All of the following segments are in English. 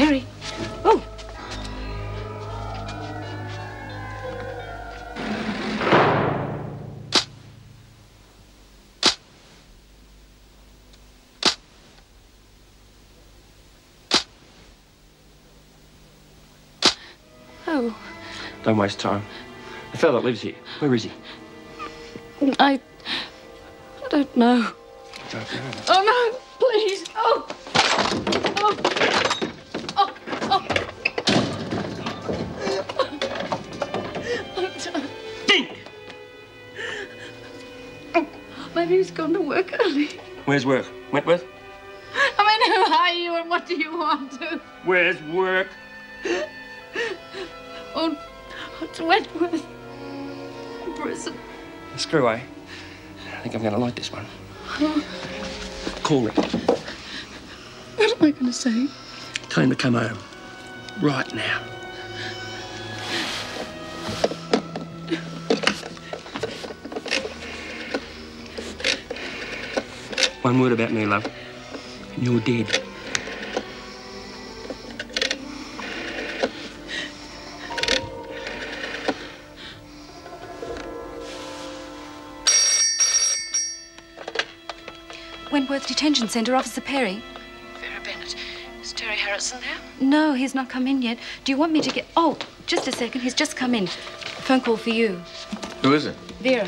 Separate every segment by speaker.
Speaker 1: Terry. Oh. Oh.
Speaker 2: Don't waste time. The fellow that lives here, where is he?
Speaker 1: I don't know.
Speaker 2: I don't know.
Speaker 1: Oh, no, please. Oh. Oh. Oh. Oh.
Speaker 2: Dink!
Speaker 1: Maybe he's gone to work early.
Speaker 2: Where's work? Wentworth?
Speaker 1: I mean, who are you and what do you want to?
Speaker 2: Where's work?
Speaker 1: Oh, it's Wentworth. Prison.
Speaker 2: Screw away. I think I'm going to like this one. Call Rick.
Speaker 1: What am I going to say?
Speaker 2: Tell him to come home. Right now. One word about me, love. And you're dead.
Speaker 3: Wentworth Detention Centre, Officer Perry.
Speaker 1: Vera Bennett. Is Terry Harrison there?
Speaker 3: No, he's not come in yet. Do you want me to get... Oh, just a second. He's just come in. Phone call for you.
Speaker 4: Who is it?
Speaker 3: Vera.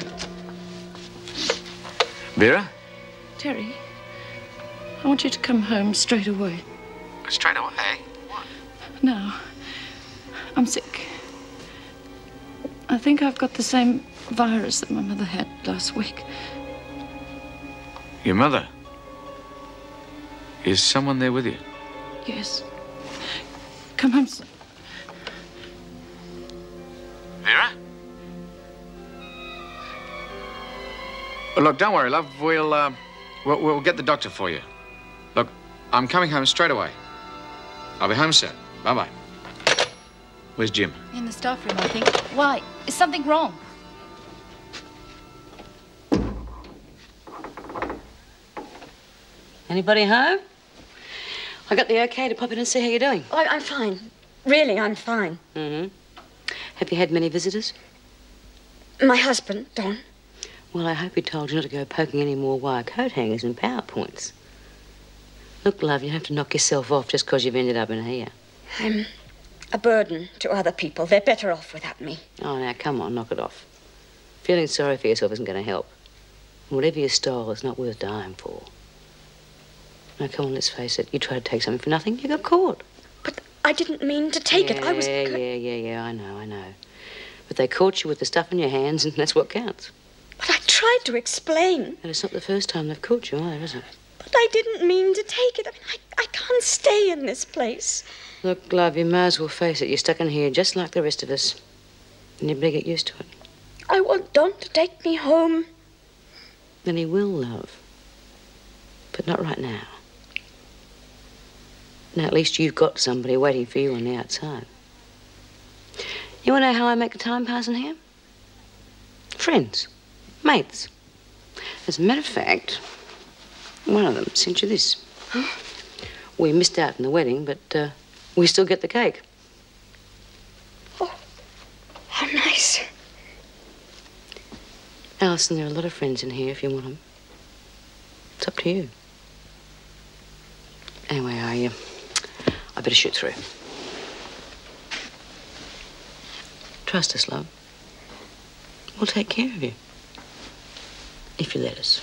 Speaker 4: Vera?
Speaker 1: Terry, I want you to come home straight away.
Speaker 4: Straight away? What?
Speaker 1: No. I'm sick. I think I've got the same virus that my mother had last week.
Speaker 4: Your mother? Is someone there with you?
Speaker 1: Yes. Come home.
Speaker 4: Vera? Well, look, don't worry, love. We'll get the doctor for you. Look, I'm coming home straight away. I'll be home soon. Bye-bye. Where's Jim?
Speaker 3: In the staff room, I think. Why? Is something wrong?
Speaker 5: Anybody home? I got the okay to pop in and see how you're doing.
Speaker 6: Oh, I'm fine. Really, I'm fine.
Speaker 5: Mm-hmm. Have you had many visitors?
Speaker 6: My husband, Don.
Speaker 5: Well, I hope he told you not to go poking any more wire coat hangers and PowerPoints. Look, love, you have to knock yourself off just because you've ended up in here.
Speaker 6: I'm a burden to other people. They're better off without me.
Speaker 5: Oh, now, come on, knock it off. Feeling sorry for yourself isn't going to help. Whatever you stole, it's not worth dying for. Now, come on, let's face it. You tried to take something for nothing, you got caught.
Speaker 6: But I didn't mean to take it. I was...
Speaker 5: Yeah, I know. But they caught you with the stuff in your hands, and that's what counts.
Speaker 6: But I tried to explain.
Speaker 5: And it's not the first time they've caught you either, is it?
Speaker 6: But I didn't mean to take it. I mean, I can't stay in this place.
Speaker 5: Look, love, you may as well face it. You're stuck in here just like the rest of us. And you better get used to it.
Speaker 6: I want Don to take me home.
Speaker 5: Then he will, love. But not right now. Now, at least you've got somebody waiting for you on the outside. You want to know how I make the time pass in here? Friends. Mates. As a matter of fact, one of them sent you this.
Speaker 6: Huh?
Speaker 5: We missed out on the wedding, but we still get the cake.
Speaker 6: Oh, how nice.
Speaker 5: Alison, there are a lot of friends in here if you want them. It's up to you. Anyway, I better shoot through. Trust us, love. We'll take care of you. If you let us.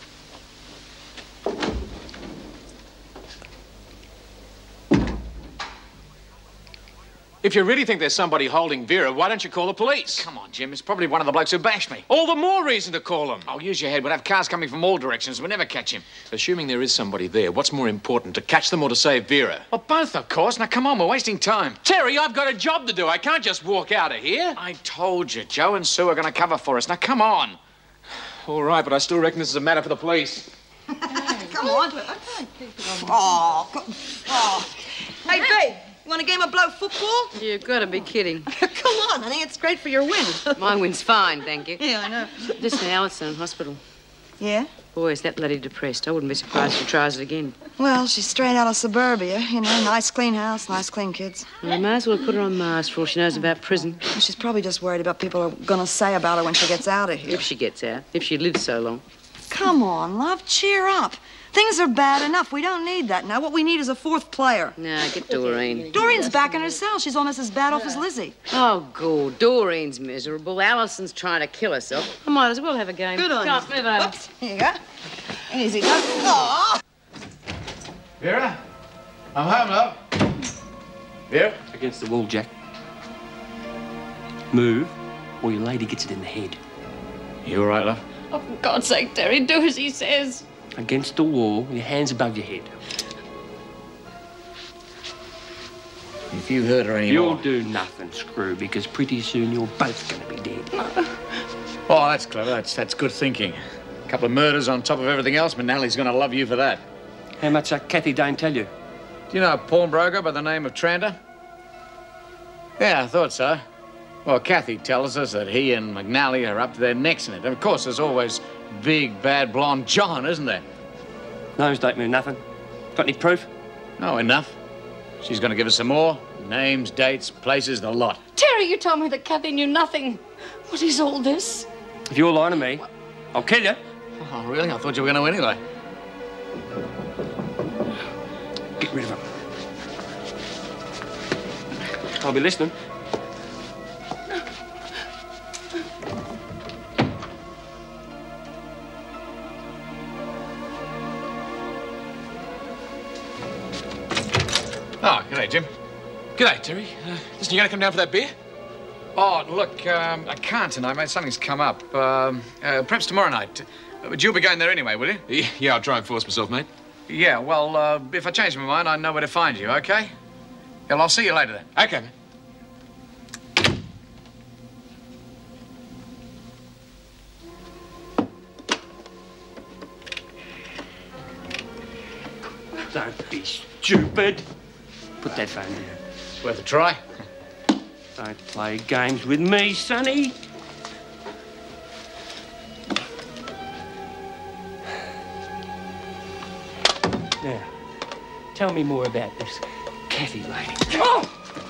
Speaker 7: If you really think there's somebody holding Vera, why don't you call the police?
Speaker 4: Come on, Jim. It's probably one of the blokes who bashed me.
Speaker 7: All the more reason to call them.
Speaker 4: Oh, use your head. We'll have cars coming from all directions. We'll never catch him.
Speaker 7: Assuming there is somebody there, what's more important, to catch them or to save Vera?
Speaker 4: Well, both, of course. Now, come on. We're wasting time.
Speaker 7: Terry, I've got a job to do. I can't just walk out of here.
Speaker 4: I told you. Joe and Sue are going to cover for us. Now, come on.
Speaker 7: All right, but I still reckon this is a matter for the police.
Speaker 8: Come on. Oh. Hey, babe, you want a game of blow football?
Speaker 5: You've got to be kidding.
Speaker 8: Come on, honey. It's great for your win.
Speaker 5: My win's fine, thank you.
Speaker 8: Yeah, I know.
Speaker 5: Listen, Alison in hospital.
Speaker 8: Yeah?
Speaker 5: Boy, is that bloody depressed. I wouldn't be surprised if she tries it again.
Speaker 8: Well, she's straight out of suburbia. You know, nice clean house, nice clean kids.
Speaker 5: Well, they may as well put her on Mars for all she knows about prison.
Speaker 8: Well, she's probably just worried about people are going to say about her when she gets out of here.
Speaker 5: If she gets out. If she lives so long.
Speaker 8: Come on, love, cheer up. Things are bad enough. We don't need that now. What we need is a fourth player.
Speaker 5: No, get Doreen.
Speaker 8: Doreen's back in her cell. She's almost as bad off as Lizzie.
Speaker 5: Oh, God. Doreen's miserable. Alison's trying to kill herself. I might as well have a game.
Speaker 8: Good on
Speaker 5: Come
Speaker 8: you.
Speaker 5: on, move over.
Speaker 8: Oops, here you go. Easy, go. Oh!
Speaker 4: Vera? I'm home, love. Vera?
Speaker 2: Against the wall, Jack. Move, or your lady gets it in the head.
Speaker 4: You all right, love?
Speaker 1: Oh, for God's sake, Terry, do as he says.
Speaker 2: Against the wall, your hands above your head.
Speaker 4: If you hurt her anymore...
Speaker 2: You'll do nothing, Screw, because pretty soon you're both going to be dead.
Speaker 4: Oh, that's clever. That's good thinking. A couple of murders on top of everything else, McNally's going to love you for that.
Speaker 2: How much that Kathy Dane tell you?
Speaker 4: Do you know a pawnbroker by the name of Trander? Yeah, I thought so. Well, Kathy tells us that he and McNally are up to their necks in it. And of course, there's always big, bad, blonde John, isn't there?
Speaker 2: Those don't mean nothing. Got any proof?
Speaker 4: No, enough. She's going to give us some more. Names, dates, places, the lot.
Speaker 1: Terry, you told me that Kathy knew nothing. What is all this?
Speaker 2: If you're lying to me, I'll kill you.
Speaker 4: Oh, really? I thought you were going to anyway.
Speaker 2: Get rid of him. I'll be listening.
Speaker 4: Oh, g'day, Jim.
Speaker 7: G'day, Terry. Listen, you going to come down for that beer?
Speaker 4: Oh, look, I can't tonight, mate. Something's come up. Perhaps tomorrow night. But you'll be going there anyway, will you?
Speaker 7: Yeah, I'll try and force myself, mate.
Speaker 4: Yeah, well, if I change my mind, I know where to find you, OK? Well, I'll see you later then.
Speaker 7: OK, mate.
Speaker 2: Don't be stupid. Put that phone down.
Speaker 4: It's worth a try.
Speaker 2: Don't play games with me, sonny. Now, tell me more about this Kathy lady. Oh!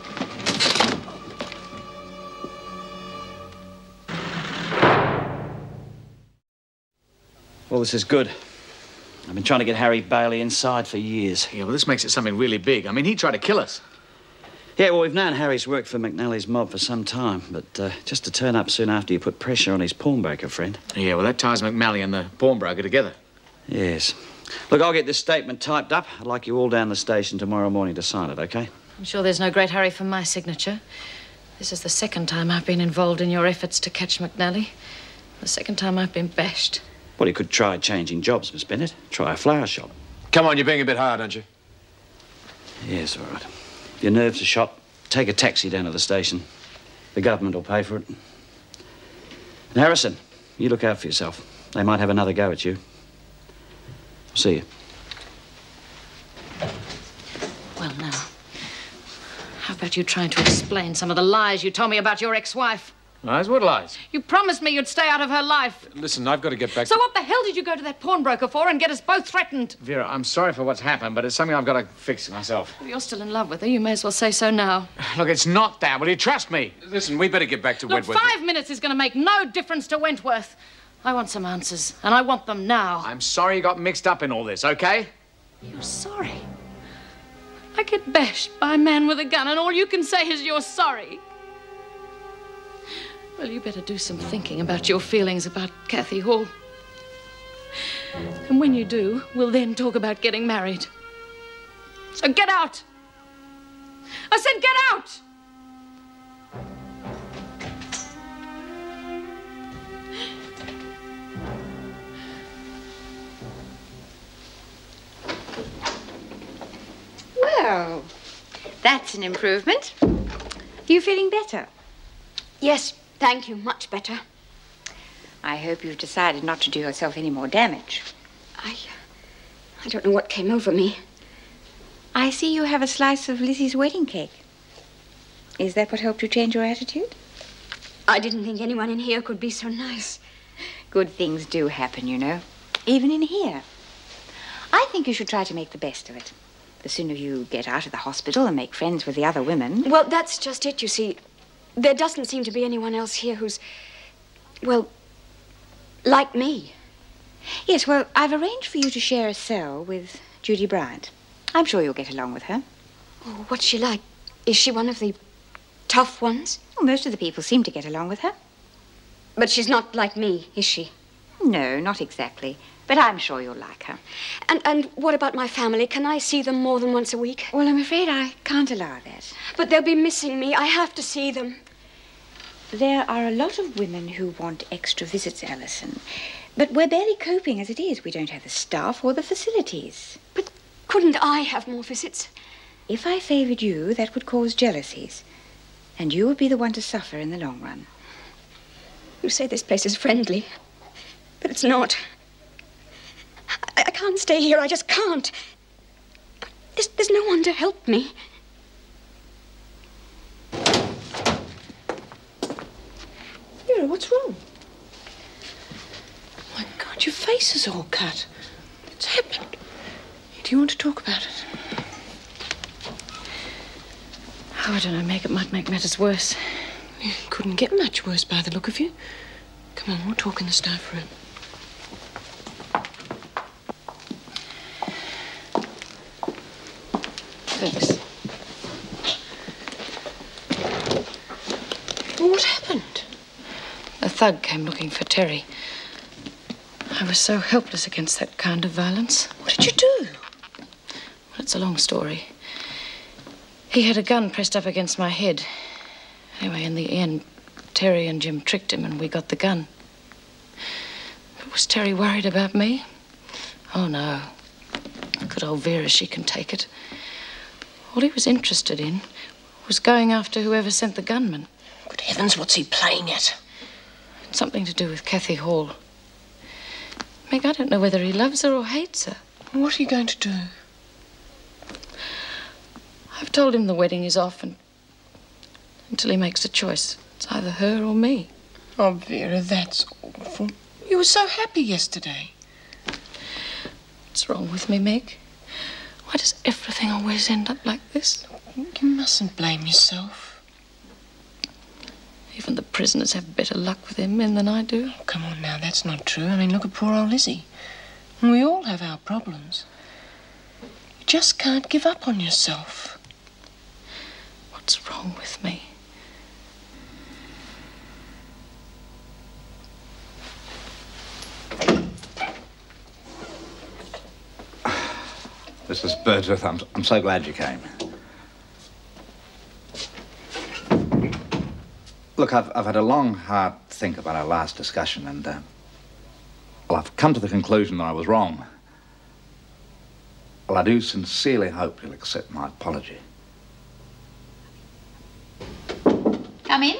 Speaker 9: Well, this is good. I've been trying to get Harry Bailey inside for years.
Speaker 4: Yeah, well, this makes it something really big. I mean, he tried to kill us.
Speaker 9: Yeah, well, we've known Harry's worked for McNally's mob for some time, but just to turn up soon after you put pressure on his pawnbroker friend.
Speaker 4: Yeah, well, that ties McNally and the pawnbroker together.
Speaker 9: Yes. Look, I'll get this statement typed up. I'd like you all down the station tomorrow morning to sign it, OK?
Speaker 3: I'm sure there's no great hurry for my signature. This is the second time I've been involved in your efforts to catch McNally. The second time I've been bashed.
Speaker 9: Well, you could try changing jobs, Miss Bennett. Try a flower shop.
Speaker 7: Come on, you're being a bit hard, aren't you?
Speaker 9: Yes, all right. If your nerves are shot, take a taxi down to the station. The government will pay for it. And Harrison, you look out for yourself. They might have another go at you. See you.
Speaker 3: Well, now, how about you trying to explain some of the lies you told me about your ex-wife?
Speaker 4: Lies? What lies?
Speaker 3: You promised me you'd stay out of her life.
Speaker 7: Listen, I've got to get back
Speaker 3: So what the hell did you go to that pawnbroker for and get us both threatened?
Speaker 4: Vera, I'm sorry for what's happened, but it's something I've got to fix myself.
Speaker 3: If you're still in love with her, you may as well say so now.
Speaker 4: Look, it's not that. Will you trust me?
Speaker 7: Listen, we better get back to
Speaker 3: Look,
Speaker 7: Wentworth.
Speaker 3: 5 minutes is going to make no difference to Wentworth. I want some answers, and I want them now.
Speaker 4: I'm sorry you got mixed up in all this, OK?
Speaker 3: You're sorry? I get bashed by a man with a gun, and all you can say is you're sorry. Well, you better do some thinking about your feelings about Kathy Hall. And when you do, we'll then talk about getting married. So get out! I said get out!
Speaker 10: Well, that's an improvement. You feeling better?
Speaker 6: Yes, thank you. Much better.
Speaker 10: I hope you've decided not to do yourself any more damage.
Speaker 6: I don't know what came over me.
Speaker 10: I see you have a slice of Lizzie's wedding cake. Is that what helped you change your attitude?
Speaker 6: I didn't think anyone in here could be so nice.
Speaker 10: Good things do happen, you know. even in here. I think you should try to make the best of it. The sooner you get out of the hospital and make friends with the other women...
Speaker 6: Well, that's just it, you see. There doesn't seem to be anyone else here who's, well, like me.
Speaker 10: Yes, well, I've arranged for you to share a cell with Judy Bryant. I'm sure you'll get along with her.
Speaker 6: Oh, what's she like? Is she one of the tough ones?
Speaker 10: Well, most of the people seem to get along with her.
Speaker 6: But she's not like me, is she?
Speaker 10: No, not exactly. But I'm sure you'll like her.
Speaker 6: And what about my family? Can I see them more than once a week?
Speaker 10: Well, I'm afraid I can't allow that.
Speaker 6: But they'll be missing me. I have to see them.
Speaker 10: There are a lot of women who want extra visits, Alison. But we're barely coping as it is. We don't have the staff or the facilities.
Speaker 6: But couldn't I have more visits?
Speaker 10: If I favoured you, that would cause jealousies. And you would be the one to suffer in the long run.
Speaker 6: You say this place is friendly, but it's not. I can't stay here. I just can't. There's no one to help me.
Speaker 11: Vera, what's wrong? My God, your face is all cut. What's happened? Do you want to talk about it?
Speaker 3: Oh, I don't know, Meg. It might make matters worse.
Speaker 11: You couldn't get much worse by the look of you. Come on, we'll talk in the staff room.
Speaker 3: Thanks.
Speaker 11: Well, what happened?
Speaker 3: A thug came looking for Terry. I was so helpless against that kind of violence.
Speaker 11: What did you do?
Speaker 3: Well, it's a long story. He had a gun pressed up against my head. Anyway, in the end, Terry and Jim tricked him and we got the gun. But was Terry worried about me? Oh, no. Good old Vera, she can take it. All he was interested in was going after whoever sent the gunman.
Speaker 11: Good heavens, what's he playing at?
Speaker 3: Something to do with Kathy Hall. Meg, I don't know whether he loves her or hates her.
Speaker 11: What are you going to do?
Speaker 3: I've told him the wedding is off until he makes a choice. It's either her or me.
Speaker 11: Oh, Vera, that's awful. You were so happy yesterday.
Speaker 3: What's wrong with me, Meg? Why does everything always end up like this?
Speaker 11: You mustn't blame yourself.
Speaker 3: Even the prisoners have better luck with their men than I do.
Speaker 11: Oh, come on now, that's not true. I mean, look at poor old Lizzie. We all have our problems. You just can't give up on yourself.
Speaker 3: What's wrong with me?
Speaker 12: Mrs. Birdsworth, I'm so glad you came. Look, I've had a long, hard think about our last discussion and, well, I've come to the conclusion that I was wrong. Well, I do sincerely hope you'll accept my apology.
Speaker 10: Come in.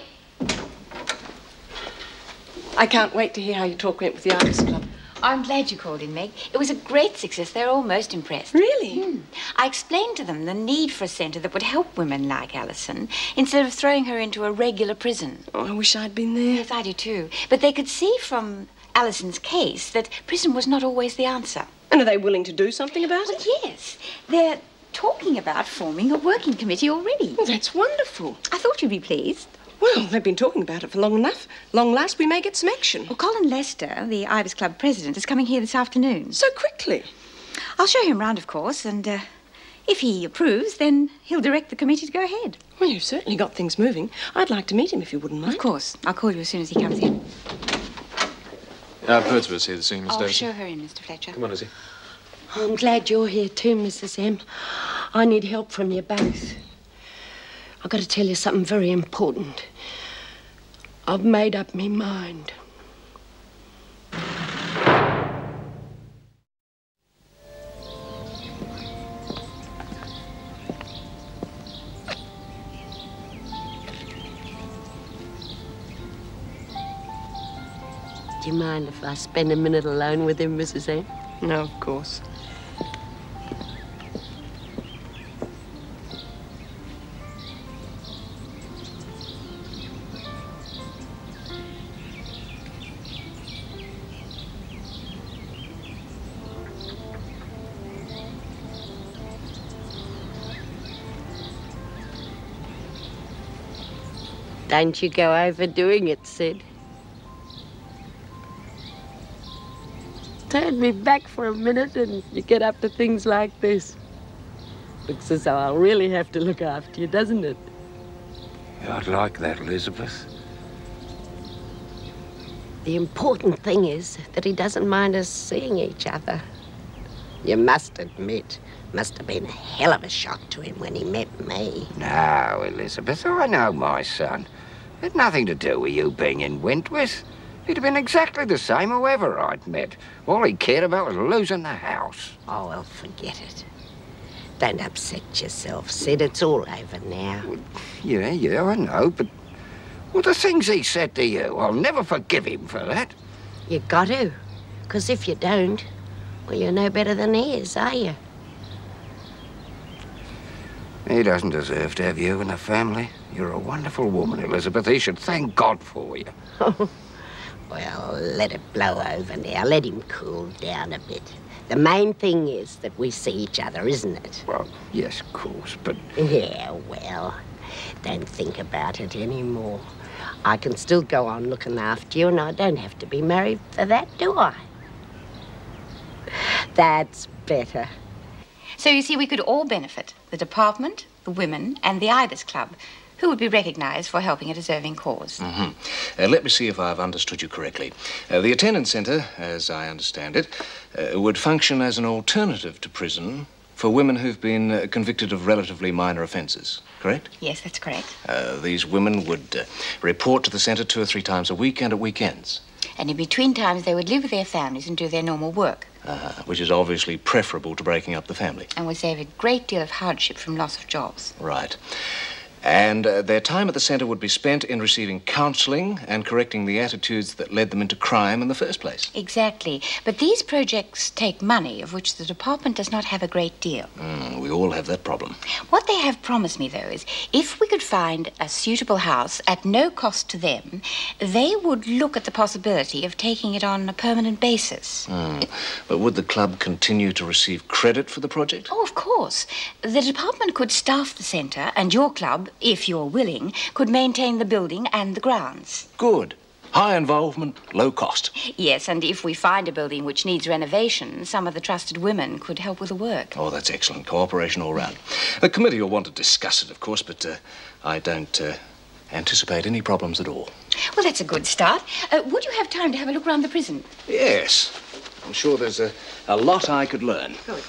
Speaker 11: I can't wait to hear how your talk went with the Artists Club.
Speaker 10: I'm glad you called in, Meg. It was a great success. They're all most impressed.
Speaker 11: Really?
Speaker 10: I explained to them the need for a centre that would help women like Alison instead of throwing her into a regular prison.
Speaker 11: Oh, I wish I'd been there.
Speaker 10: Yes, I do too. But they could see from Alison's case that prison was not always the answer.
Speaker 11: And are they willing to do something about it?
Speaker 10: Well, yes. They're talking about forming a working committee already.
Speaker 11: Well, that's wonderful.
Speaker 10: I thought you'd be pleased.
Speaker 11: Well, they've been talking about it for long enough. Long last, we may get some action.
Speaker 10: Well, Colin Lester, the Ibis Club president, is coming here this afternoon.
Speaker 11: So quickly?
Speaker 10: I'll show him round, of course, and if he approves, then he'll direct the committee to go ahead.
Speaker 11: Well, you've certainly got things moving. I'd like to meet him if you wouldn't mind.
Speaker 10: Of course. I'll call you as soon as he comes in.
Speaker 4: Birdsworth's here this evening, Miss
Speaker 10: Oh,
Speaker 4: Davidson.
Speaker 10: show her in, Mr. Fletcher.
Speaker 4: Come on, Lizzie.
Speaker 13: I'm glad you're here too, Mrs. M. I need help from you both. I've got to tell you something very important. I've made up my mind. Do you mind if I spend a minute alone with him, Mrs. M?
Speaker 11: No, of course.
Speaker 13: Don't you go overdoing it, Sid. Turn me back for a minute and you get up to things like this. Looks as though I'll really have to look after you, doesn't it?
Speaker 14: I'd like that, Elizabeth.
Speaker 13: The important thing is that he doesn't mind us seeing each other. You must admit, must have been a hell of a shock to him when he met me.
Speaker 14: No, Elizabeth, I know my son. It had nothing to do with you being in Wentworth. He'd have been exactly the same whoever I'd met. All he cared about was losing the house.
Speaker 13: Oh, well, forget it. Don't upset yourself, Sid. It's all over now.
Speaker 14: Well, yeah, I know, but... Well, the things he said to you, I'll never forgive him for that.
Speaker 13: You got to. Because if you don't, well, you're no better than he is, are you?
Speaker 14: He doesn't deserve to have you in the family. You're a wonderful woman, Elizabeth. He should thank God for you.
Speaker 13: Well, let it blow over now. Let him cool down a bit. The main thing is that we see each other, isn't it?
Speaker 14: Well, yes, of course, but...
Speaker 13: Yeah, well, don't think about it anymore. I can still go on looking after you, and I don't have to be married for that, do I? That's better.
Speaker 10: So you see, we could all benefit. The department, the women, and the Ibis Club, who would be recognised for helping a deserving cause.
Speaker 7: Let me see if I've understood you correctly. The attendance centre, as I understand it, would function as an alternative to prison for women who've been convicted of relatively minor offences, correct?
Speaker 10: Yes, that's correct.
Speaker 7: These women would report to the centre 2 or 3 times a week and at weekends.
Speaker 10: And in between times, they would live with their families and do their normal work.
Speaker 7: Which is obviously preferable to breaking up the family.
Speaker 10: And would save a great deal of hardship from loss of jobs.
Speaker 7: Right. And their time at the centre would be spent in receiving counselling and correcting the attitudes that led them into crime in the first place.
Speaker 10: Exactly. But these projects take money, of which the department does not have a great deal.
Speaker 7: We all have that problem.
Speaker 10: What they have promised me, though, is if we could find a suitable house at no cost to them, they would look at the possibility of taking it on a permanent basis.
Speaker 7: But would the club continue to receive credit for the project?
Speaker 10: Oh, of course. The department could staff the centre, and your club, if you're willing, could maintain the building and the grounds.
Speaker 7: Good. High involvement, low cost.
Speaker 10: Yes, and if we find a building which needs renovation, some of the trusted women could help with the work.
Speaker 7: Oh, that's excellent. Cooperation all round. The committee will want to discuss it, of course, but I don't anticipate any problems at all.
Speaker 10: Well, that's a good start. Would you have time to have a look around the prison?
Speaker 7: Yes. I'm sure there's a lot I could learn.
Speaker 10: Good.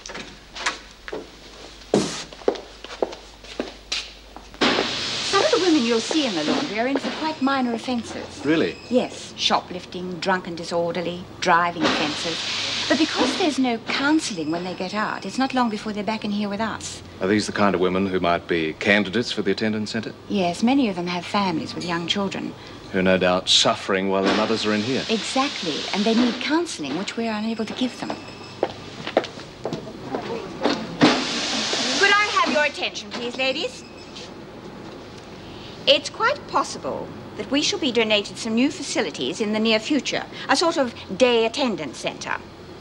Speaker 10: You'll see in the laundry are in for quite minor offences.
Speaker 7: Really?
Speaker 10: Yes. Shoplifting, drunken disorderly, driving offences. But because there's no counselling when they get out, it's not long before they're back in here with us.
Speaker 7: Are these the kind of women who might be candidates for the attendance centre?
Speaker 10: Yes, many of them have families with young children.
Speaker 7: Who are no doubt suffering while their mothers are in here.
Speaker 10: Exactly. And they need counselling, which we're unable to give them. Could I have your attention, please, ladies? It's quite possible that we shall be donated some new facilities in the near future, a sort of day attendance centre.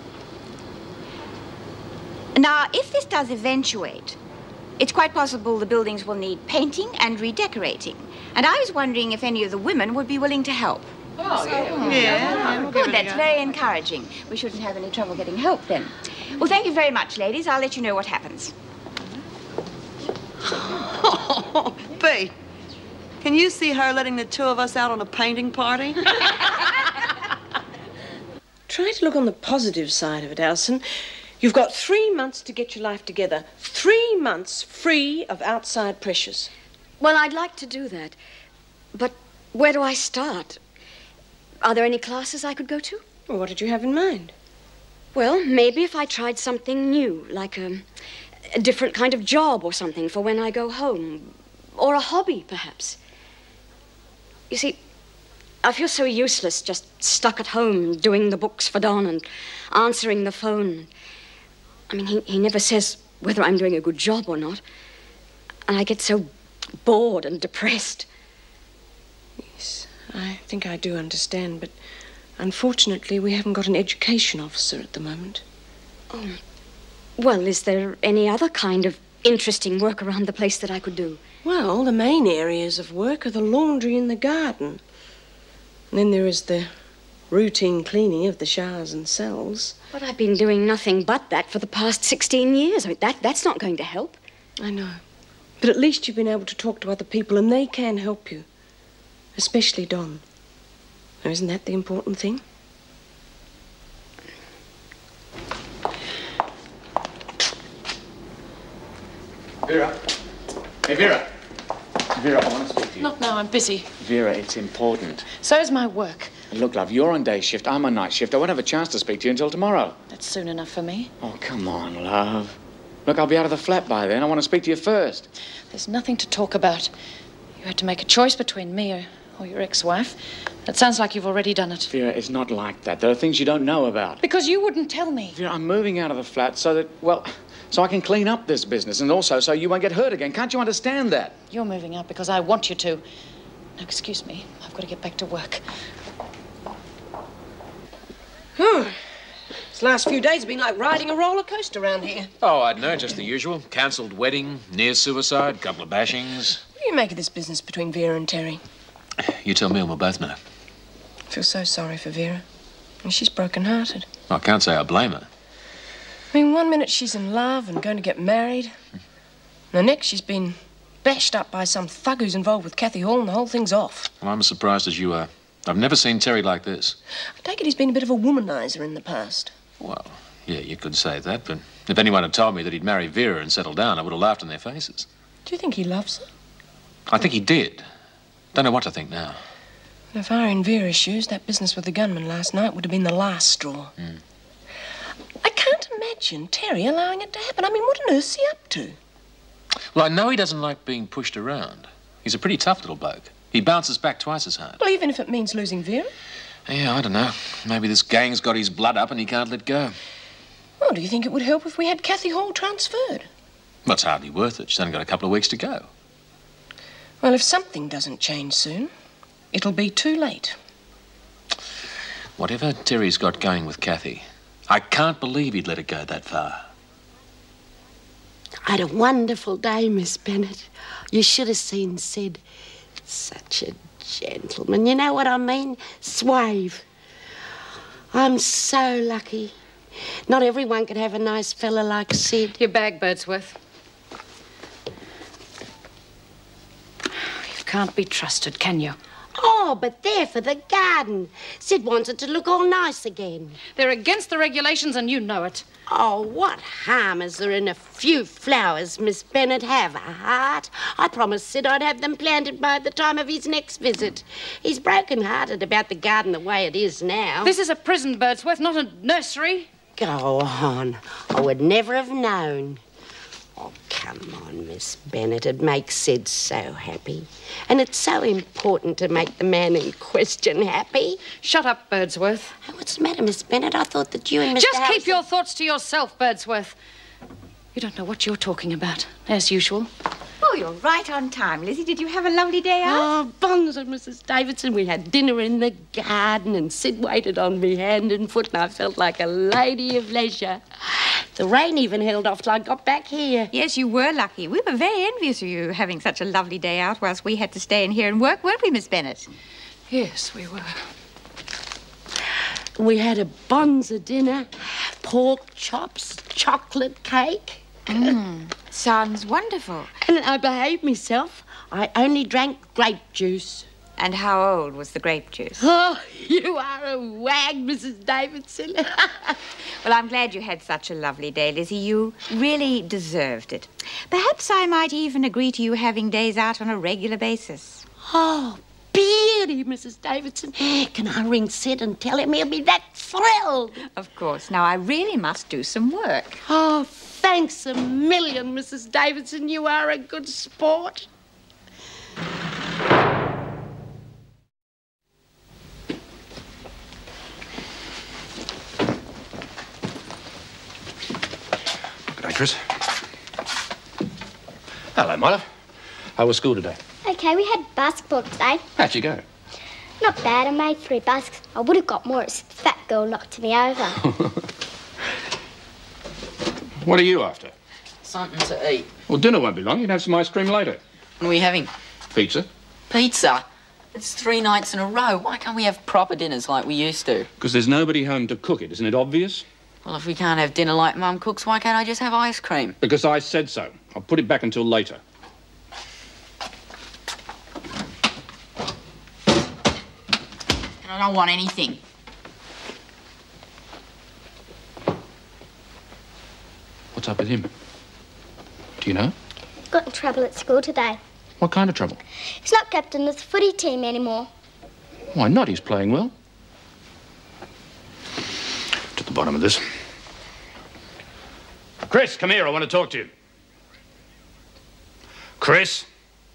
Speaker 10: Now, if this does eventuate, it's quite possible the buildings will need painting and redecorating. And I was wondering if any of the women would be willing to help.
Speaker 8: Oh, yeah.
Speaker 10: Good, that's very encouraging. We shouldn't have any trouble getting help then. Well, thank you very much, ladies. I'll let you know what happens.
Speaker 8: Pete. Can you see her letting the 2 of us out on a painting party?
Speaker 11: Try to look on the positive side of it, Alison. You've got 3 months to get your life together. 3 months free of outside pressures.
Speaker 6: Well, I'd like to do that. But where do I start? Are there any classes I could go to?
Speaker 11: Well, what did you have in mind?
Speaker 6: Well, maybe if I tried something new, like a different kind of job or something for when I go home. Or a hobby, perhaps. You see, I feel so useless just stuck at home doing the books for Don and answering the phone. I mean, he never says whether I'm doing a good job or not. And I get so bored and depressed.
Speaker 11: Yes, I think I do understand, but unfortunately we haven't got an education officer at the moment.
Speaker 6: Oh, well, is there any other kind of interesting work around the place that I could do?
Speaker 11: Well, the main areas of work are the laundry and the garden. And then there is the routine cleaning of the showers and cells.
Speaker 6: But I've been doing nothing but that for the past 16 years. I mean, that's not going to help.
Speaker 11: I know. But at least you've been able to talk to other people, and they can help you. Especially Don. Now, isn't that the important thing?
Speaker 4: Vera. Hey, Vera. Vera, I want to speak to you.
Speaker 3: Not now, I'm busy.
Speaker 4: Vera, it's important.
Speaker 3: So is my work.
Speaker 4: And look, love, you're on day shift, I'm on night shift. I won't have a chance to speak to you until tomorrow.
Speaker 3: That's soon enough for me.
Speaker 4: Oh, come on, love. Look, I'll be out of the flat by then. I want to speak to you first.
Speaker 3: There's nothing to talk about. You had to make a choice between me or your ex-wife. It sounds like you've already done it.
Speaker 4: Vera, it's not like that. There are things you don't know about.
Speaker 3: Because you wouldn't tell me.
Speaker 4: Vera, I'm moving out of the flat so that, well, so I can clean up this business, and also so you won't get hurt again. Can't you understand that?
Speaker 3: You're moving out because I want you to. Now, excuse me. I've got to get back to work.
Speaker 11: This last few days have been like riding a roller coaster around here.
Speaker 4: Oh, I don't know, just the usual. Cancelled wedding, near suicide, couple of bashings.
Speaker 11: What do you make of this business between Vera and Terry?
Speaker 4: You tell me and we'll both know.
Speaker 11: I feel so sorry for Vera. And she's broken-hearted.
Speaker 4: I can't say I blame her.
Speaker 11: I mean, one minute she's in love and going to get married. The next she's been bashed up by some thug who's involved with Kathy Hall, and the whole thing's off.
Speaker 4: Well, I'm as surprised as you are. I've never seen Terry like this.
Speaker 11: I take it he's been a bit of a womanizer in the past.
Speaker 4: Well, yeah, you could say that, but if anyone had told me that he'd marry Vera and settle down, I would have laughed in their faces.
Speaker 11: Do you think he loves her?
Speaker 4: I think he did. Don't know what to think now.
Speaker 11: Well, if I were in Vera's shoes, that business with the gunman last night would have been the last straw. I can't imagine Terry allowing it to happen. I mean, what on earth's he up to?
Speaker 4: Well, I know he doesn't like being pushed around. He's a pretty tough little bloke. He bounces back twice as hard.
Speaker 11: Well, even if it means losing Vera?
Speaker 4: Yeah, I don't know. Maybe this gang's got his blood up and he can't let go.
Speaker 11: Well, do you think it would help if we had Kathy Hall transferred?
Speaker 4: Well, it's hardly worth it. She's only got a couple of weeks to go.
Speaker 11: Well, if something doesn't change soon, it'll be too late.
Speaker 4: Whatever Terry's got going with Kathy, I can't believe he'd let it go that far.
Speaker 13: I had a wonderful day, Miss Bennett. You should have seen Sid. Such a gentleman. You know what I mean? Suave. I'm so lucky. Not everyone could have a nice fella like Sid.
Speaker 1: Your bag, Birdsworth. You can't be trusted, can you?
Speaker 13: Oh, but they're for the garden. Sid wants it to look all nice again.
Speaker 1: They're against the regulations and you know it.
Speaker 13: Oh, what harm is there in a few flowers, Miss Bennett? Have a heart. I promised Sid I'd have them planted by the time of his next visit. He's broken-hearted about the garden the way it is now.
Speaker 1: This is a prison, Birdsworth, not a nursery.
Speaker 13: Go on. I would never have known. Oh, come on, Miss Bennett. It makes Sid so happy. And it's so important to make the man in question happy.
Speaker 1: Shut up, Birdsworth.
Speaker 13: Oh, what's the matter, Miss Bennett? I thought that you and Mr.
Speaker 1: Just
Speaker 13: Harrison...
Speaker 1: keep your thoughts to yourself, Birdsworth. You don't know what you're talking about, as usual.
Speaker 10: Oh, you're right on time, Lizzie. Did you have a lovely day out?
Speaker 13: Oh, bongs of Mrs. Davidson. We had dinner in the garden and Sid waited on me hand and foot and I felt like a lady of leisure. The rain even held off till I got back here.
Speaker 10: Yes, you were lucky. We were very envious of you having such a lovely day out whilst we had to stay in here and work, weren't we, Miss Bennett?
Speaker 3: Yes, we were.
Speaker 13: We had a bonza dinner, pork chops, chocolate cake.
Speaker 10: Sounds wonderful.
Speaker 13: And I behaved myself. I only drank grape juice.
Speaker 10: And how old was the grape juice?
Speaker 13: Oh, you are a wag, Mrs. Davidson.
Speaker 10: Well, I'm glad you had such a lovely day, Lizzie. You really deserved it. Perhaps I might even agree to you having days out on a regular basis.
Speaker 13: Oh, beauty, Mrs. Davidson. Can I ring Sid and tell him he'll be that thrilled?
Speaker 10: Of course. Now, I really must do some work.
Speaker 13: Oh, thanks a million, Mrs. Davidson. You are a good sport.
Speaker 4: Chris. Hello, my love. How was school today?
Speaker 15: Okay, we had basketball today.
Speaker 4: How'd you go?
Speaker 15: Not bad. I made 3 baskets. I would have got more if the fat girl knocked me over.
Speaker 4: What are you after?
Speaker 9: Something to eat.
Speaker 4: Well, dinner won't be long. You can have some ice cream later.
Speaker 16: What are we having?
Speaker 2: Pizza.
Speaker 16: Pizza? It's 3 nights in a row. Why can't we have proper dinners like we used to?
Speaker 2: Because there's nobody home to cook it, isn't it obvious?
Speaker 16: Well, if we can't have dinner like Mum cooks, why can't I just have ice cream?
Speaker 2: Because I said so. I'll put it back until later.
Speaker 16: And I don't want anything.
Speaker 2: What's up with him? Do you know?
Speaker 15: Got in trouble at school today.
Speaker 2: What kind of trouble?
Speaker 15: He's not captain of the footy team anymore.
Speaker 2: Why not? He's playing well. To the bottom of this. Chris, come here. I want to talk to you. Chris?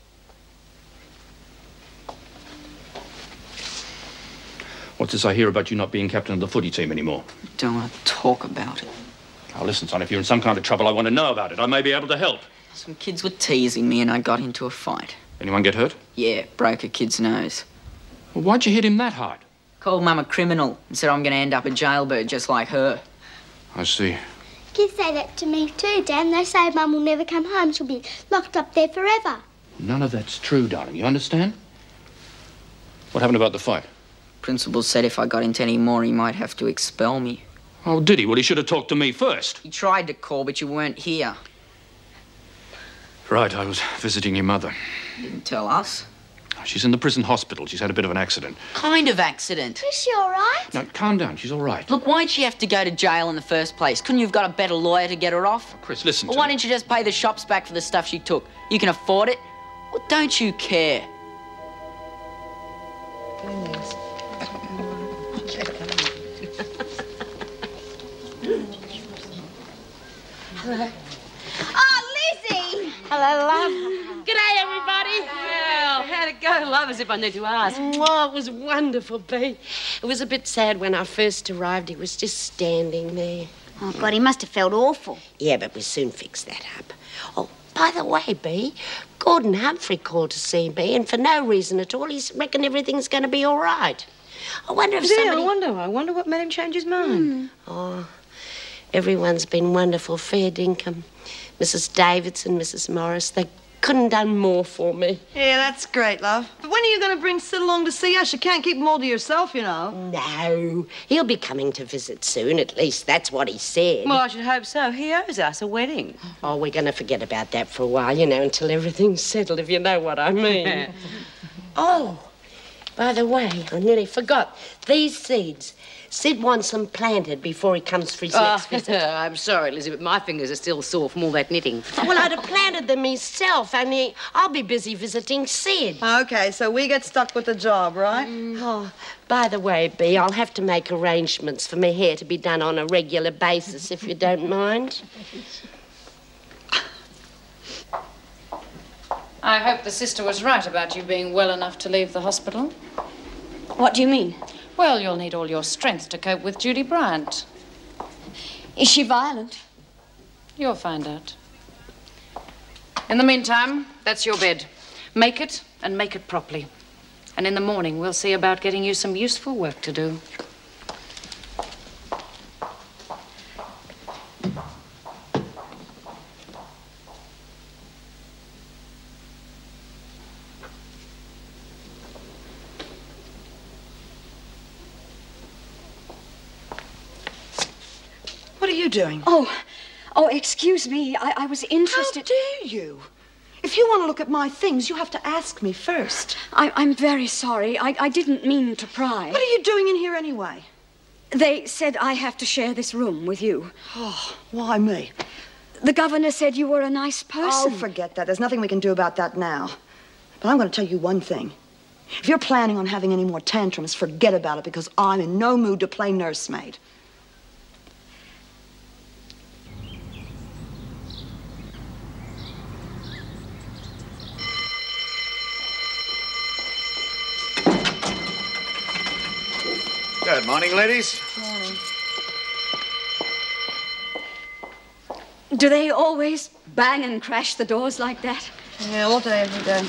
Speaker 2: What's this I hear about you not being captain of the footy team anymore?
Speaker 16: I don't want to talk about it.
Speaker 2: Oh, listen, son, if you're in some kind of trouble, I want to know about it. I may be able to help.
Speaker 16: Some kids were teasing me and I got into a fight.
Speaker 2: Anyone get hurt?
Speaker 16: Yeah, broke a kid's nose.
Speaker 2: Well, why'd you hit him that hard?
Speaker 16: Called Mum a criminal and said I'm going to end up a jailbird just like her.
Speaker 2: I see.
Speaker 15: Kids say that to me too, Dan. They say Mum will never come home. She'll be locked up there forever.
Speaker 2: None of that's true, darling. You understand? What happened about the fight?
Speaker 16: Principal said if I got into any more, he might have to expel me.
Speaker 2: Oh, did he? Well, he should have talked to me first.
Speaker 16: He tried to call, but you weren't here.
Speaker 2: Right, I was visiting your mother.
Speaker 16: Didn't tell us.
Speaker 2: She's in the prison hospital. She's had a bit of an accident.
Speaker 16: Kind of accident.
Speaker 15: Is she all right?
Speaker 2: No, calm down. She's all right.
Speaker 16: Look, why'd she have to go to jail in the first place? Couldn't you have got a better lawyer to get her off?
Speaker 2: Chris, listen
Speaker 16: Well,
Speaker 2: to
Speaker 16: why
Speaker 2: me.
Speaker 16: didn't you just pay the shops back for the stuff she took? You can afford it. Well, don't you care?
Speaker 13: Hello.
Speaker 17: Oh, Lizzie!
Speaker 13: Hello, love. G'day, everybody. Well, how'd it go, love, as if I need to ask? Oh, it was wonderful, Bea. It was a bit sad when I first arrived. He was just standing there.
Speaker 17: Oh, God, he must have felt awful.
Speaker 13: Yeah, but we soon fixed that up. Oh, by the way, Bea, Gordon Humphrey called to see me, and for no reason at all. He's reckoned everything's going to be all right. I wonder if somebody...
Speaker 5: I wonder what made him change his mind.
Speaker 13: Oh, everyone's been wonderful, fair dinkum. Mrs. Davidson, Mrs. Morris, they couldn't done more for me.
Speaker 8: Yeah, that's great, love. But when are you going to bring Sid along to see us? You can't keep him all to yourself, you know.
Speaker 13: No, he'll be coming to visit soon. At least that's what he said.
Speaker 5: Well, I should hope so. He owes us a wedding.
Speaker 13: Oh, we're going to forget about that for a while, you know, until everything's settled, if you know what I mean. Oh, by the way, I nearly forgot. These seeds. Sid wants them planted before he comes for his next visit.
Speaker 5: I'm sorry, Lizzie, but my fingers are still sore from all that knitting.
Speaker 13: Well, I'd have planted them myself, only I'll be busy visiting Sid.
Speaker 8: Okay, so we get stuck with the job, right?
Speaker 13: Oh, by the way, Bea, I'll have to make arrangements for my hair to be done on a regular basis, if you don't mind.
Speaker 3: I hope the sister was right about you being well enough to leave the hospital.
Speaker 6: What do you mean?
Speaker 3: Well, you'll need all your strength to cope with Judy Bryant.
Speaker 6: Is she violent?
Speaker 3: You'll find out. In the meantime, that's your bed. Make it, and make it properly. And in the morning, we'll see about getting you some useful work to do.
Speaker 8: What are you doing?
Speaker 6: Oh, excuse me. I was interested...
Speaker 8: How dare you? If you want to look at my things, you have to ask me first.
Speaker 6: I'm very sorry. I didn't mean to pry.
Speaker 8: What are you doing in here anyway?
Speaker 6: They said I have to share this room with you.
Speaker 8: Oh, why me?
Speaker 6: The governor said you were a nice person.
Speaker 8: Oh, forget that. There's nothing we can do about that now. But I'm going to tell you one thing. If you're planning on having any more tantrums, forget about it, because I'm in no mood to play nursemaid.
Speaker 7: Good morning, ladies.
Speaker 6: Morning. Do they always bang and crash the doors like that?
Speaker 8: Yeah, all day, every day.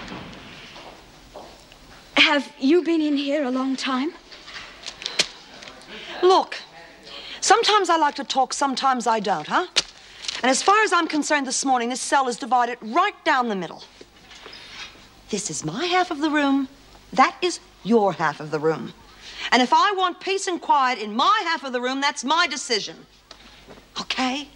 Speaker 6: Have you been in here a long time?
Speaker 8: Look, sometimes I like to talk, sometimes I don't, huh? And as far as I'm concerned this morning, this cell is divided right down the middle. This is my half of the room. That is your half of the room. And if I want peace and quiet in my half of the room, that's my decision. Okay?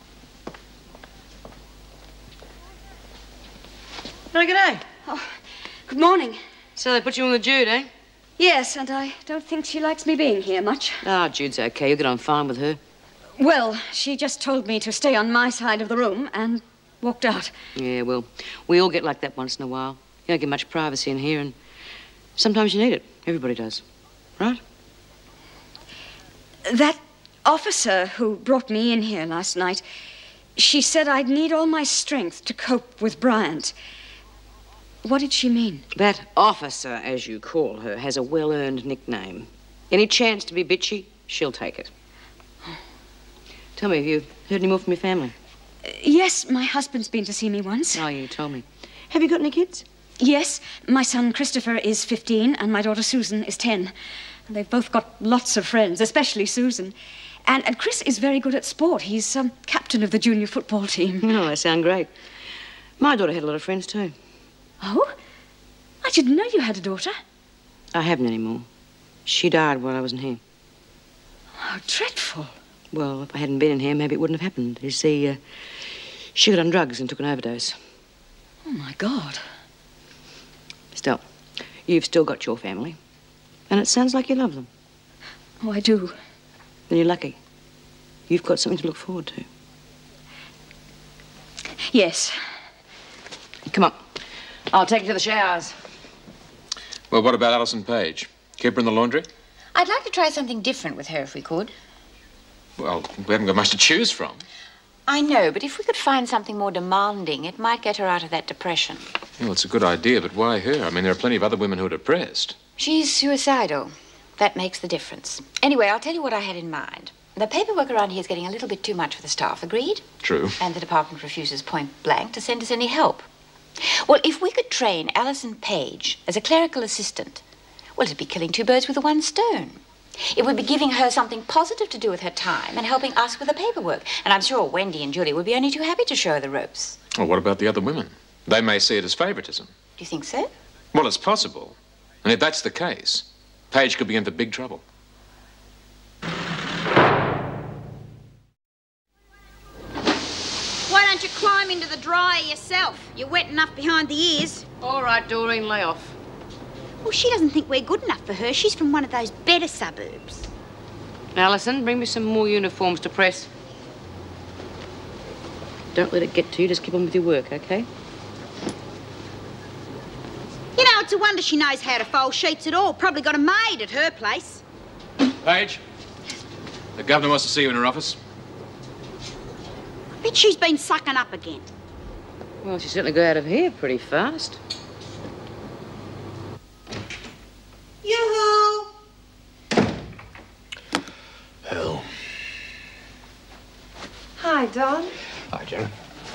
Speaker 5: No, good day.
Speaker 6: Oh, good morning.
Speaker 5: So they put you in with Jude, eh?
Speaker 6: Yes, and I don't think she likes me being here much.
Speaker 5: Ah, Jude's okay. You'll get on fine with her.
Speaker 6: Well, she just told me to stay on my side of the room and walked out.
Speaker 5: Yeah, well, we all get like that once in a while. You don't get much privacy in here, and sometimes you need it. Everybody does. Right?
Speaker 6: That officer who brought me in here last night, she said I'd need all my strength to cope with Bryant. What did she mean?
Speaker 5: That officer, as you call her, has a well-earned nickname. Any chance to be bitchy, she'll take it. Tell me, have you heard any more from your family?
Speaker 6: Yes, my husband's been to see me once.
Speaker 5: Oh, you told me. Have you got any kids?
Speaker 6: Yes, my son Christopher is 15 and my daughter Susan is 10. They've both got lots of friends, especially Susan. And Chris is very good at sport. He's captain of the junior football team.
Speaker 5: Oh, they sound great. My daughter had a lot of friends, too.
Speaker 6: Oh? I didn't know you had a daughter.
Speaker 5: I haven't anymore. She died while I wasn't here.
Speaker 6: How dreadful.
Speaker 5: Well, if I hadn't been in here, maybe it wouldn't have happened. You see, she got on drugs and took an overdose.
Speaker 6: Oh, my God.
Speaker 5: Still, you've still got your family. And it sounds like you love them.
Speaker 6: Oh, I do.
Speaker 5: Then you're lucky. You've got something to look forward to.
Speaker 6: Yes.
Speaker 5: Come on. I'll take you to the showers.
Speaker 4: Well, what about Alison Page? Keep her in the laundry?
Speaker 10: I'd like to try something different with her if we could.
Speaker 4: Well, we haven't got much to choose from.
Speaker 10: I know, but if we could find something more demanding, it might get her out of that depression.
Speaker 4: Well, it's a good idea, but why her? I mean, there are plenty of other women who are depressed.
Speaker 10: She's suicidal. That makes the difference. Anyway, I'll tell you what I had in mind. The paperwork around here is getting a little bit too much for the staff, agreed?
Speaker 4: True.
Speaker 10: And the department refuses point blank to send us any help. Well, if we could train Alison Page as a clerical assistant, well, it'd be killing two birds with one stone. It would be giving her something positive to do with her time and helping us with the paperwork. And I'm sure Wendy and Judy would be only too happy to show her the ropes.
Speaker 4: Well, what about the other women? They may see it as favoritism.
Speaker 10: Do you think so?
Speaker 4: Well, it's possible. And if that's the case, Page could be in for big trouble.
Speaker 17: Why don't you climb into the dryer yourself? You're wet enough behind the ears.
Speaker 5: All right, Doreen, lay off.
Speaker 17: Well, she doesn't think we're good enough for her. She's from one of those better suburbs.
Speaker 5: Alison, bring me some more uniforms to press. Don't let it get to you. Just keep on with your work, okay?
Speaker 17: You know, it's a wonder she knows how to fold sheets at all. Probably got a maid at her place.
Speaker 4: Page, the governor wants to see you in her office.
Speaker 17: I bet she's been sucking up again.
Speaker 5: Well, she certainly got out of here pretty fast.
Speaker 8: Yoo-hoo!
Speaker 2: Hell.
Speaker 18: Hi, Don.
Speaker 2: Hi, Jen.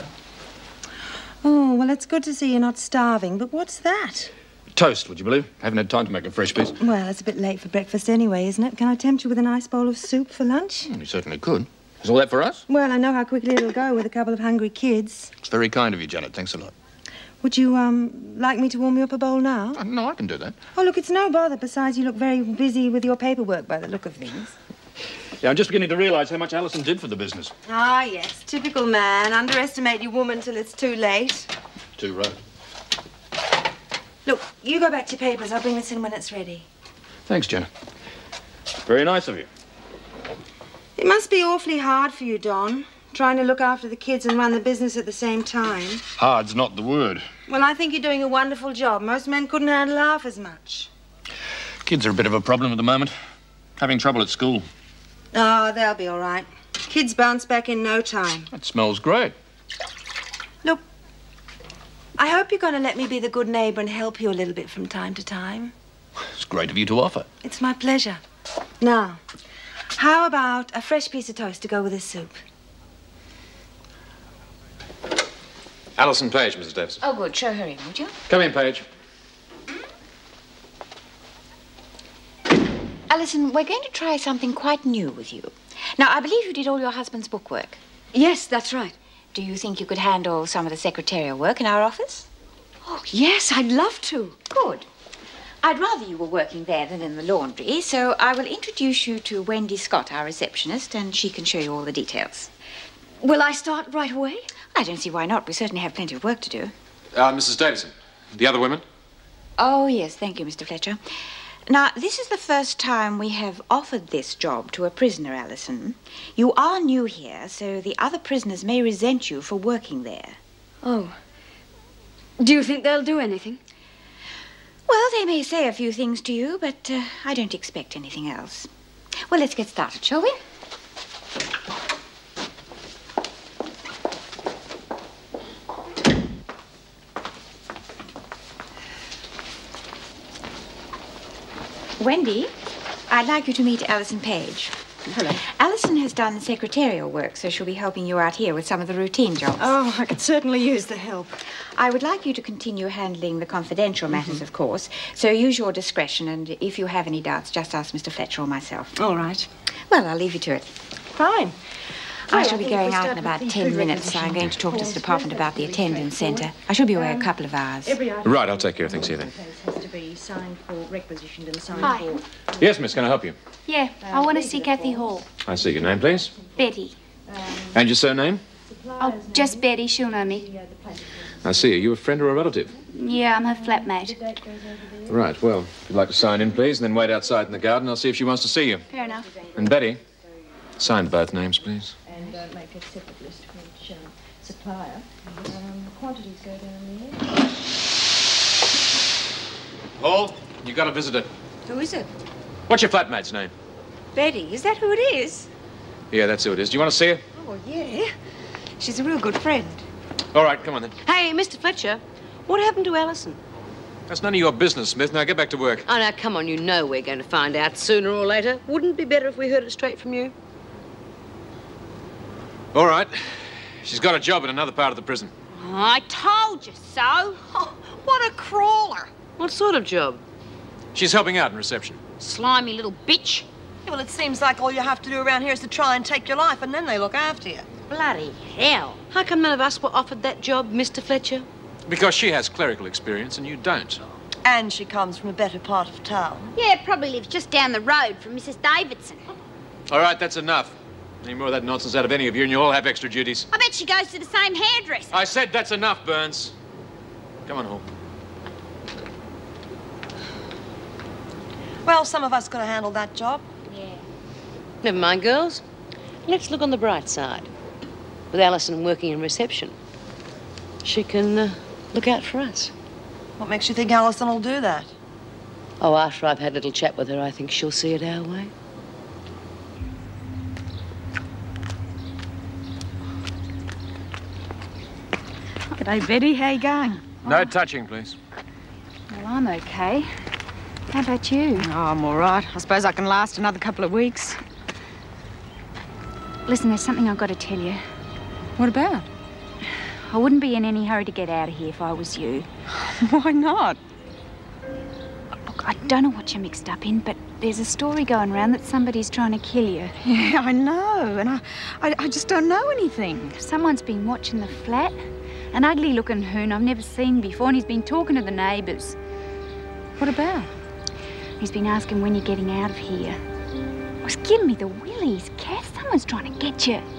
Speaker 18: Oh, well, it's good to see you're not starving, but what's that?
Speaker 2: Toast, would you believe? Haven't had time to make a fresh piece.
Speaker 18: Well, it's a bit late for breakfast anyway, isn't it? Can I tempt you with a nice bowl of soup for lunch?
Speaker 2: You certainly could. Is all that for us?
Speaker 18: Well, I know how quickly it'll go with a couple of hungry kids.
Speaker 2: It's very kind of you, Janet. Thanks a lot.
Speaker 18: Would you, like me to warm you up a bowl now?
Speaker 2: No, I can do that.
Speaker 18: Oh, look, it's no bother. Besides, you look very busy with your paperwork by the look of things.
Speaker 2: Yeah, I'm just beginning to realise how much Alison did for the business.
Speaker 18: Ah, yes. Typical man. Underestimate your woman till it's too late.
Speaker 2: Too right.
Speaker 18: Look, you go back to your papers. I'll bring this in when it's ready.
Speaker 2: Thanks, Janet. Very nice of you.
Speaker 18: It must be awfully hard for you, Don, trying to look after the kids and run the business at the same time.
Speaker 2: Hard's not the word.
Speaker 18: Well, I think you're doing a wonderful job. Most men couldn't handle half as much.
Speaker 2: Kids are a bit of a problem at the moment. Having trouble at school.
Speaker 18: Oh, they'll be all right. Kids bounce back in no time.
Speaker 2: That smells great.
Speaker 18: Look, I hope you're going to let me be the good neighbour and help you a little bit from time to time.
Speaker 2: It's great of you to offer.
Speaker 18: It's my pleasure. Now, how about a fresh piece of toast to go with this soup?
Speaker 4: Alison Page, Mrs. Davidson.
Speaker 10: Oh, good. Show her in, would you?
Speaker 4: Come in, Page.
Speaker 10: Alison, we're going to try something quite new with you. Now, I believe you did all your husband's bookwork.
Speaker 6: Yes, that's right.
Speaker 10: Do you think you could handle some of the secretarial work in our office?
Speaker 6: Oh, yes, I'd love to.
Speaker 10: Good. I'd rather you were working there than in the laundry, so I will introduce you to Wendy Scott, our receptionist, and she can show you all the details.
Speaker 6: Will I start right away?
Speaker 10: I don't see why not. We certainly have plenty of work to do.
Speaker 4: Mrs. Davidson, the other women?
Speaker 10: Oh, yes, thank you, Mr. Fletcher. Now, this is the first time we have offered this job to a prisoner, Alison. You are new here, so the other prisoners may resent you for working there.
Speaker 6: Oh. Do you think they'll do anything?
Speaker 10: Well, they may say a few things to you, but I don't expect anything else. Well, let's get started, shall we? Wendy, I'd like you to meet Alison Page.
Speaker 18: Hello.
Speaker 10: Alison has done secretarial work, so she'll be helping you out here with some of the routine jobs.
Speaker 18: Oh, I could certainly use the help.
Speaker 10: I would like you to continue handling the confidential matters, of course, so use your discretion, and if you have any doubts, just ask Mr. Fletcher or myself.
Speaker 18: All right.
Speaker 10: Well, I'll leave you to it.
Speaker 18: Fine.
Speaker 10: I shall be going out in about 10 minutes. I'm going to talk to the department about the attendance centre. I shall be away a couple of hours.
Speaker 4: Right, I'll take care of things here then.
Speaker 18: Has to be signed for, requisitioned and signed
Speaker 15: Hi.
Speaker 18: for.
Speaker 4: Yes, miss, can I help you?
Speaker 15: Yeah, I want to see Kathy Hall.
Speaker 4: I see. Your name, please?
Speaker 15: Betty.
Speaker 4: And your surname?
Speaker 15: Oh, just Betty. She'll know me.
Speaker 4: I see. Are you a friend or a relative?
Speaker 15: Yeah, I'm her flatmate.
Speaker 4: Right, well, if you'd like to sign in, please, and then wait outside in the garden, I'll see if she wants to see you.
Speaker 15: Fair enough.
Speaker 4: And Betty, sign both names, please.
Speaker 18: And make a separate list for each supplier. Quantities go down there.
Speaker 4: Hall, you got a visitor.
Speaker 11: Who is it?
Speaker 4: What's your flatmate's name?
Speaker 11: Betty. Is that who it is?
Speaker 4: Yeah, that's who it is. Do you want to see her?
Speaker 11: Oh, yeah. She's a real good friend.
Speaker 4: All right, come on then.
Speaker 5: Hey, Mr. Fletcher, what happened to Alison?
Speaker 4: That's none of your business, Smith. Now get back to work.
Speaker 5: Oh, now, come on, you know we're going to find out sooner or later. Wouldn't it be better if we heard it straight from you?
Speaker 4: All right. She's got a job in another part of the prison.
Speaker 17: I told you so. Oh, what a crawler.
Speaker 5: What sort of job?
Speaker 4: She's helping out in reception.
Speaker 17: Slimy little bitch.
Speaker 18: Yeah, well, it seems like all you have to do around here is to try and take your life, and then they look after you.
Speaker 17: Bloody hell.
Speaker 5: How come none of us were offered that job, Mr. Fletcher?
Speaker 4: Because she has clerical experience and you don't.
Speaker 18: And she comes from a better part of town.
Speaker 17: Yeah, probably lives just down the road from Mrs. Davidson.
Speaker 4: All right, that's enough. Any more of that nonsense out of any of you and you'll all have extra duties.
Speaker 17: I bet she goes to the same hairdresser.
Speaker 4: I said that's enough, Burns. Come on, Hall.
Speaker 18: Well, some of us got to handle that job.
Speaker 17: Yeah.
Speaker 5: Never mind, girls. Let's look on the bright side. With Alison working in reception, she can look out for us.
Speaker 18: What makes you think Alison will do that?
Speaker 5: Oh, after I've had a little chat with her, I think she'll see it our way.
Speaker 19: G'day, Betty. How you going?
Speaker 4: No touching, please.
Speaker 19: Well, I'm okay. How about you?
Speaker 20: Oh, I'm all right. I suppose I can last another couple of weeks.
Speaker 19: Listen, there's something I've got to tell you.
Speaker 20: What about?
Speaker 19: I wouldn't be in any hurry to get out of here if I was you.
Speaker 20: Why not?
Speaker 19: Look, I don't know what you're mixed up in, but there's a story going around that somebody's trying to kill you.
Speaker 20: Yeah, I know, and I just don't know anything.
Speaker 19: Someone's been watching the flat. An ugly-looking hoon I've never seen before, and he's been talking to the neighbours.
Speaker 20: What about?
Speaker 19: He's been asking when you're getting out of here. Oh, it's giving me the willies, Kath. Someone's trying to get you.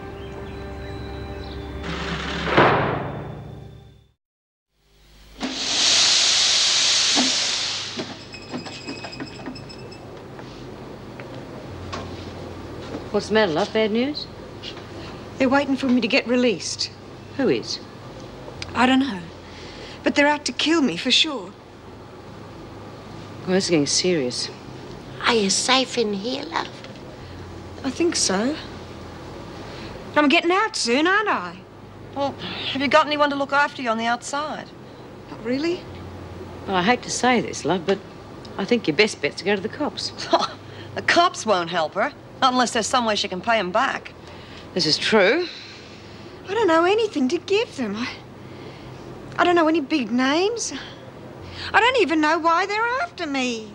Speaker 5: What's the matter, love? Bad news?
Speaker 20: They're waiting for me to get released.
Speaker 5: Who is?
Speaker 20: I don't know. But they're out to kill me, for sure.
Speaker 5: Well, this is getting serious.
Speaker 13: Are you safe in here, love?
Speaker 20: I think so. I'm getting out soon, aren't I?
Speaker 18: Well, have you got anyone to look after you on the outside?
Speaker 20: Not really.
Speaker 5: Well, I hate to say this, love, but I think your best bet's to go to the cops.
Speaker 18: The cops won't help her. Not unless there's some way she can pay them back.
Speaker 5: This is true.
Speaker 20: I don't know anything to give them. I don't know any big names. I don't even know why they're after me.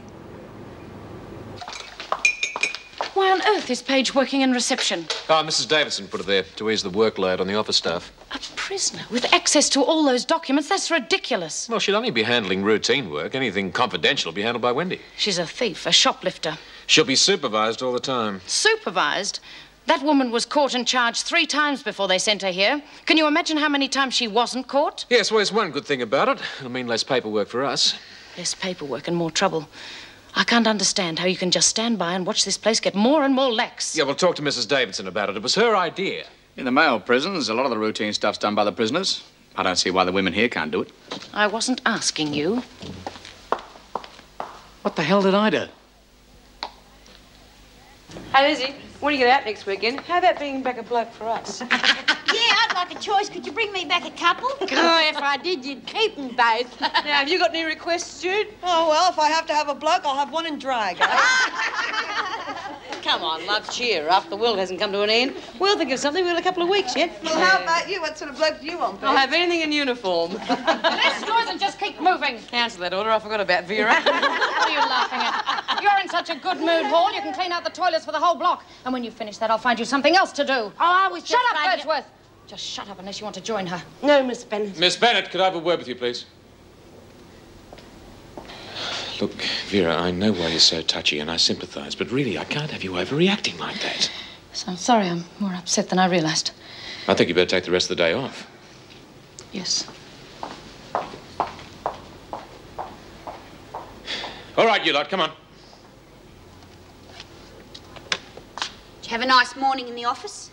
Speaker 3: Why on earth is Paige working in reception?
Speaker 4: Oh, Mrs. Davidson put her there to ease the workload on the office staff.
Speaker 3: A prisoner with access to all those documents. That's ridiculous.
Speaker 4: Well, she'll only be handling routine work. Anything confidential will be handled by Wendy.
Speaker 3: She's a thief, a shoplifter.
Speaker 4: She'll be supervised all the time.
Speaker 3: Supervised? That woman was caught and charged 3 times before they sent her here. Can you imagine how many times she wasn't caught?
Speaker 4: Yes, well, there's one good thing about it. It'll mean less paperwork for us.
Speaker 3: Less paperwork and more trouble. I can't understand how you can just stand by and watch this place get more and more lax.
Speaker 4: Yeah, we'll talk to Mrs. Davidson about it. It was her idea.
Speaker 7: In the male prisons, a lot of the routine stuff's done by the prisoners. I don't see why the women here can't do it.
Speaker 3: I wasn't asking you.
Speaker 7: What the hell did I do?
Speaker 5: Hey, Lizzie, when are you out next weekend? How about bringing back a bloke for us?
Speaker 17: Yeah, I'd like a choice. Could you bring me back a couple?
Speaker 5: Oh, if I did, you'd keep them both. Now, have you got any requests, Jude?
Speaker 8: Oh, well, if I have to have a bloke, I'll have one in drag.
Speaker 5: Come on, love, cheer up. The world hasn't come to an end. We'll think of something within a couple of weeks yet.
Speaker 8: Well, how about you? What sort of bloke do you want,
Speaker 5: I'll have anything in uniform.
Speaker 3: Less noise and just keep moving.
Speaker 5: Cancel that order. I forgot about Vera.
Speaker 3: What are you laughing at? You're in such a good mood, Hall. You can clean out the toilets for the whole block. And when you finish that, I'll find you something else to do.
Speaker 17: Oh, I was
Speaker 3: Shut up, Birdsworth. Just shut up unless you want to join her.
Speaker 5: No, Miss Bennett.
Speaker 4: Miss Bennett, could I have a word with you, please? Look, Vera, I know why you're so touchy, and I sympathise, but really, I can't have you overreacting like that.
Speaker 3: So I'm sorry. I'm more upset than I realised.
Speaker 4: I think you better take the rest of the day off.
Speaker 3: Yes.
Speaker 4: All right, you lot, come on.
Speaker 17: Did you have a nice morning in the office?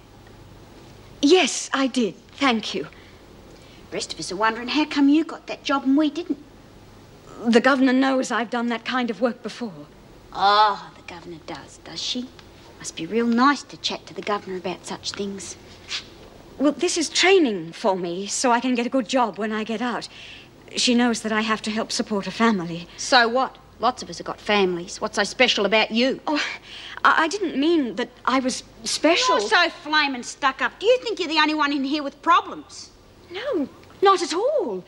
Speaker 6: Yes, I did. Thank you.
Speaker 17: The rest of us are wondering how come you got that job and we didn't.
Speaker 6: The governor knows I've done that kind of work before.
Speaker 17: Oh, the governor does she? Must be real nice to chat to the governor about such things.
Speaker 6: Well, this is training for me, so I can get a good job when I get out. She knows that I have to help support a family.
Speaker 17: So what? Lots of us have got families. What's so special about you?
Speaker 6: Oh, I didn't mean that I was special.
Speaker 17: You're so flaming stuck up. Do you think you're the only one in here with problems?
Speaker 6: No, not at all.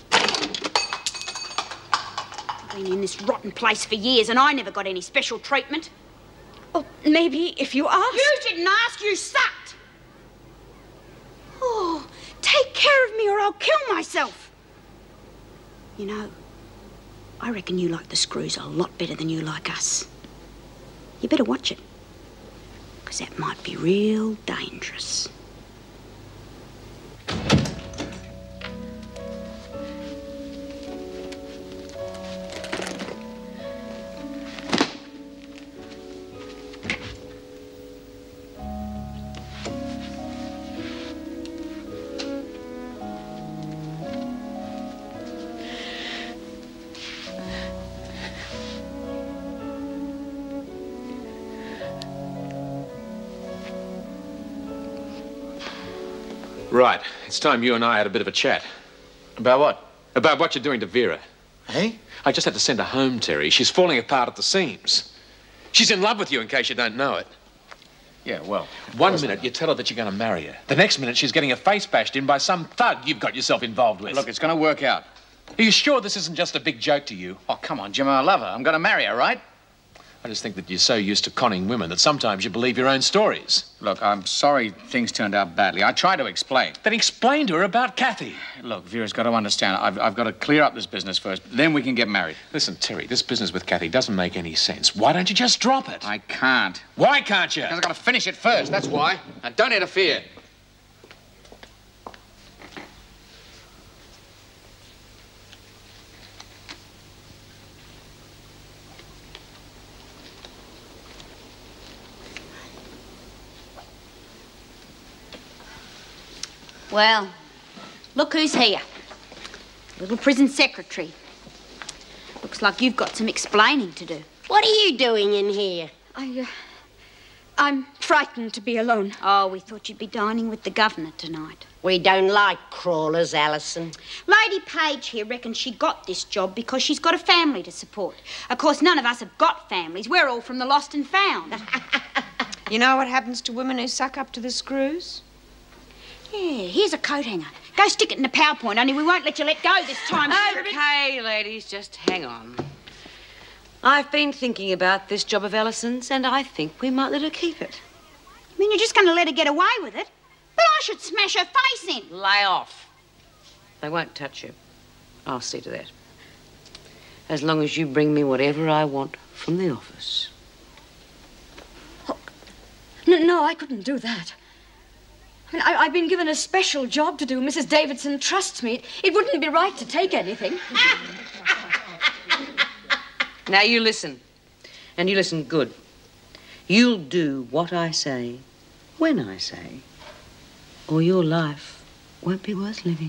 Speaker 17: I've been in this rotten place for years and I never got any special treatment.
Speaker 6: Well, maybe if you asked...
Speaker 17: You didn't ask, you sucked. Oh, take care of me or I'll kill myself. You know, I reckon you like the screws a lot better than you like us. You better watch it, because that might be real dangerous.
Speaker 4: Right, it's time you and I had a bit of a chat.
Speaker 7: About what?
Speaker 4: About what you're doing to Vera.
Speaker 7: Hey?
Speaker 4: I just had to send her home, Terry. She's falling apart at the seams. She's in love with you, in case you don't know it.
Speaker 7: Yeah, well...
Speaker 4: One minute you tell her that you're going to marry her. The next minute she's getting her face bashed in by some thug you've got yourself involved with.
Speaker 7: Look, it's going to work out.
Speaker 4: Are you sure this isn't just a big joke to you?
Speaker 7: Oh, come on, Jim, I love her. I'm going to marry her, right?
Speaker 4: I just think that you're so used to conning women that sometimes you believe your own stories.
Speaker 7: Look, I'm sorry things turned out badly. I tried to explain.
Speaker 4: Then explain to her about Kathy.
Speaker 7: Look, Vera's got to understand. I've got to clear up this business first. Then we can get married.
Speaker 4: Listen, Terry, this business with Kathy doesn't make any sense. Why don't you just drop it?
Speaker 7: I can't.
Speaker 4: Why can't you?
Speaker 7: Because I've got to finish it first, that's why. And don't interfere.
Speaker 17: Well, look who's here. Little prison secretary. Looks like you've got some explaining to do.
Speaker 13: What are you doing in here?
Speaker 6: I'm frightened to be alone.
Speaker 17: Oh, we thought you'd be dining with the governor tonight.
Speaker 13: We don't like crawlers, Alison.
Speaker 17: Lady Page here reckons she got this job because she's got a family to support. Of course, none of us have got families. We're all from the lost and found.
Speaker 20: You know what happens to women who suck up to the screws?
Speaker 17: Yeah, here's a coat hanger. Go stick it in the PowerPoint, only we won't let you let go this time.
Speaker 5: Okay, ladies, just hang on. I've been thinking about this job of Alison's, and I think we might let her keep it.
Speaker 17: I mean, you're just going to let her get away with it? But I should smash her face in.
Speaker 5: Lay off. They won't touch you. I'll see to that. As long as you bring me whatever I want from the office.
Speaker 6: Oh, no, I couldn't do that. I mean, I've been given a special job to do. Mrs. Davidson trusts me. It wouldn't be right to take anything.
Speaker 5: Now you listen. And you listen good. You'll do what I say, when I say, or your life won't be worth living.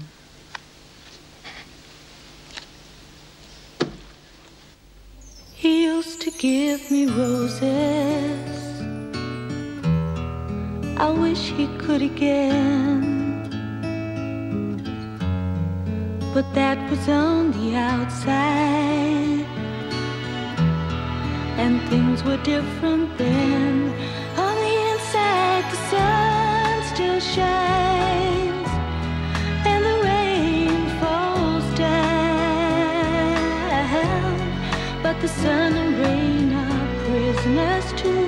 Speaker 21: He used to give me roses. I wish he could again. But that was on the outside, and things were different then. On the inside, the sun still shines, and the rain falls down. But the sun and rain are prisoners too.